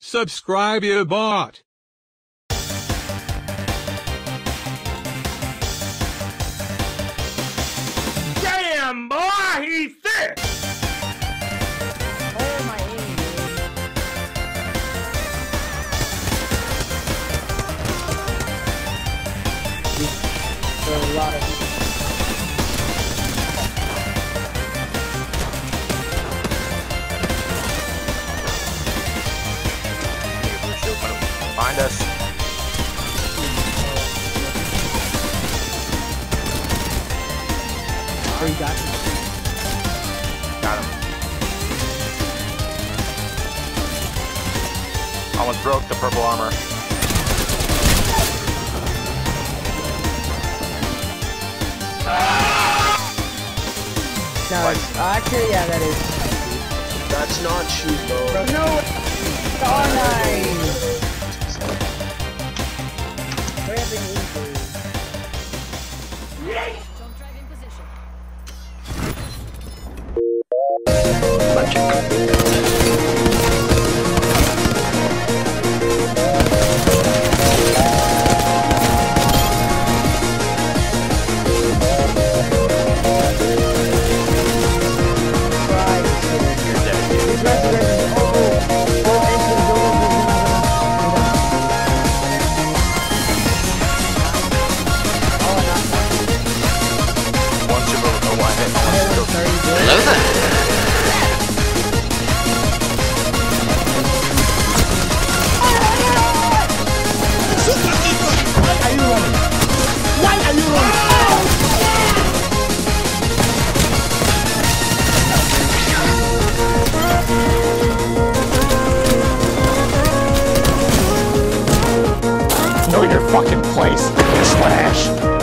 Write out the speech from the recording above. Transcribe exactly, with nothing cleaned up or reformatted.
Subscribe you bot. Damn, boy, he's thick! Oh, my aim, dude. There are a lot of Find us. Oh, you got you. Got him. Almost broke the purple armor. No, Like- it's, actually, yeah, that is. That's not cheap, bro. Bro, no! Oh, nice! We're having injuries. Don't drive in position. Right, shit. You're dead. These residents, oh, both entry doors is another. Oh, not One super, oh, one hit. One that. super. Very good. Hello there. Why are you running? Why are you running? Know your fucking place, Slash.